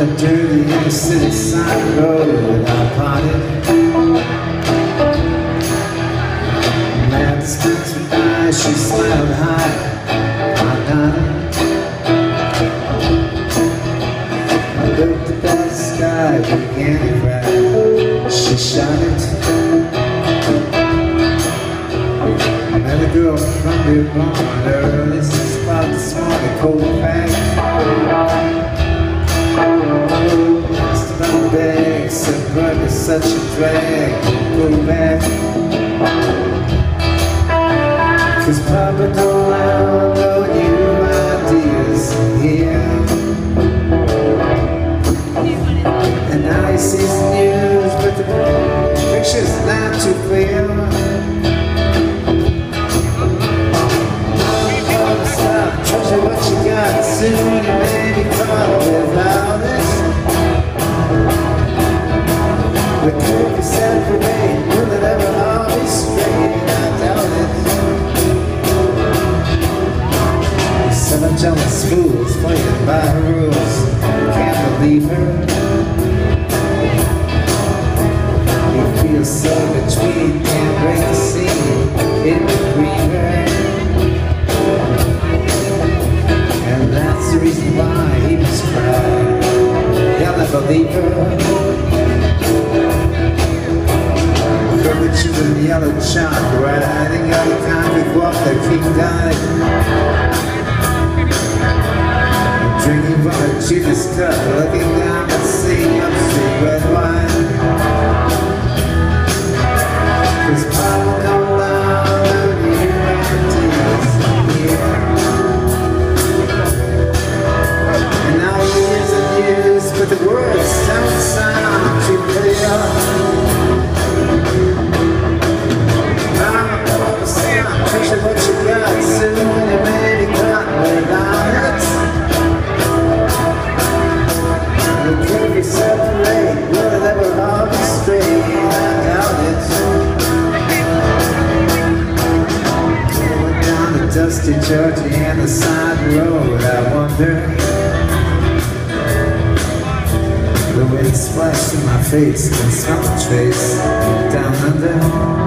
a dirty inner city side road I parted. Man, the streets were nice, she smiled high, I nodded. I looked up at the sky, began to cry, she shouted. I met a girl from Dearborn, early 6 o'clock this morning, cold packed. Just about bag, said, but it's such a drag, go back. Cause Papa don't allow no new ideas here. And now he sees the news, but the picture's not too clear. Stop, treasure what you got, soon you may be caught without it. The curve is separate, will it ever all be straight? I doubt it. Seven jealous fools playing by her rules, can't believe her. You feel so between, can't break the scene, it would grieve her. And that's the reason why he must cry. You'll never leave her. With you in the yellow chalk, riding out the concrete walk that King died. Drinking from a Judas cup, looking down the sea, upstream red wine. Cause Papa don't allow no new ideas here. And now years and years, but the words don't sound too clear. Picture what you got, soon you may be caught without it. The curve is separate, will it ever all be straight? I doubt it. Going down the dusty Georgia and the side road, I wonder. The wind splashed in my face, and smell the trace down under.